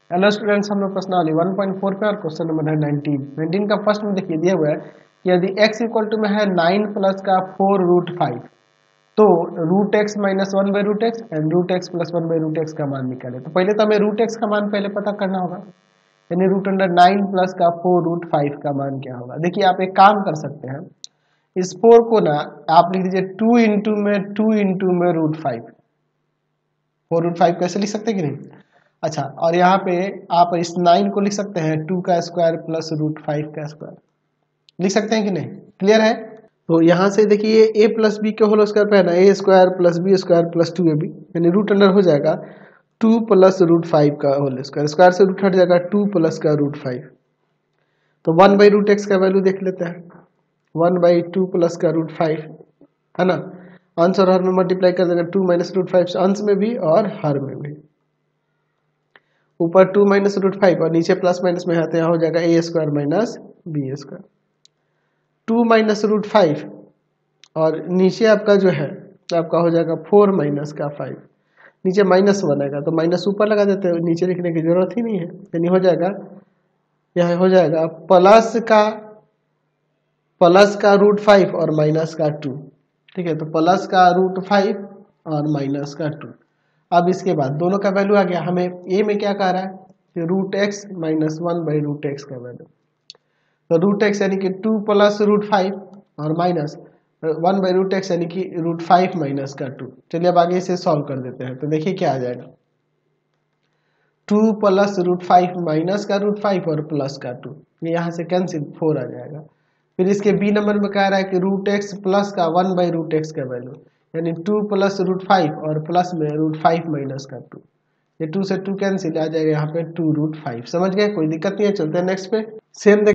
Hello students, हम लोग प्रश्नावली 1.4 पे और क्वेश्चन नंबर है 19 का फर्स्ट में देखिए दिया हुआ है कि यदि x इक्वल टू में है 9 प्लस का 4 रूट 5 तो root x minus one by root x and root x plus one by root x का मान निकाले। तो पहले तो हमें रूट एक्स का मान पहले पता करना होगा, यानी रूट अंडर 9 प्लस का 4 रूट 5 का मान क्या होगा। देखिए आप एक काम कर सकते हैं, इस 4 को ना आप लिख दीजिए 2 इंटू में रूट 5। 4 रूट 5 कैसे लिख सकते हैं कि नहीं। अच्छा, और यहाँ पे आप इस 9 को लिख सकते हैं 2 का स्क्वायर प्लस रूट 5 का स्क्वायर, लिख सकते हैं कि नहीं। क्लियर है। तो यहाँ से देखिए a प्लस बी के होल स्क्वायर पे है ना, a square plus b square plus 2ab, यानी रूट अंडर हो जाएगा 2 प्लस रूट 5 का होल स्क्वायर, स्क्वायर से रूट हट जाएगा 2 प्लस का रूट 5। तो 1 बाई रूट एक्स का वैल्यू देख लेते हैं, 1 बाई 2 प्लस का रूट 5 है ना। अंश और हर में मल्टीप्लाई कर देगा 2 माइनस रूट 5, अंश में भी और हर में भी। ऊपर 2 माइनस रूट 5 और नीचे प्लस माइनस में है तो यहाँ हो जाएगा a square minus b square. 2 minus root 5 और नीचे आपका जो है आपका हो जाएगा 4 माइनस का 5, नीचे माइनस बनेगा तो माइनस ऊपर लगा देते हैं, नीचे लिखने की जरूरत ही नहीं है। यानी हो जाएगा, यह हो जाएगा प्लस का रूट 5 और माइनस का 2। ठीक है, तो प्लस का रूट 5 और माइनस का 2। अब इसके बाद दोनों का वैल्यू आ गया। हमें ए में क्या कह रहा है कि root x minus one by root x का वैल्यू, तो रूट एक्स यानी कि 2 प्लस रूट 5 और माइनस 1 बाई रूट एक्स यानी कि रूट 5 माइनस का 2। चलिए अब आगे इसे सॉल्व कर देते हैं, तो देखिए क्या आ जाएगा, 2 प्लस रूट 5 माइनस का रूट 5 और प्लस का 2, ये यहाँ से कैंसिल 4 आ जाएगा। फिर इसके बी नंबर में कह रहा है कि रूट एक्स प्लस का 1 बाई रूट एक्स का वैल्यू, यानी 2 प्लस रूट 5 और प्लस में रूट 5 माइनस का 2, ये 2 से 2 कैंसिल आ जाएगा यहाँ पे 2 रूट 5। समझ गए, कोई दिक्कत नहीं है। चलते हैं नेक्स्ट पे। सेम